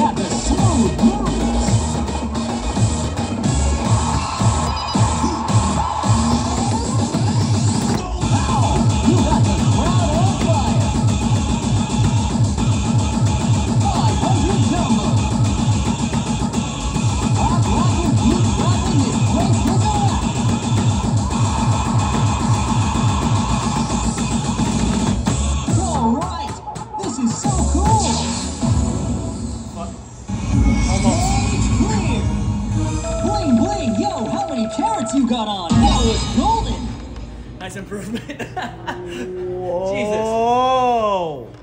got the smooth moves. You got the crowd on fire. 500 combo. Hot rockin', keep rockin', this place is a wrap. Alright, this is so cool. Stage clear. Bling bling, yo, how many carats you got on? That was golden. Nice improvement. Whoa. Jesus.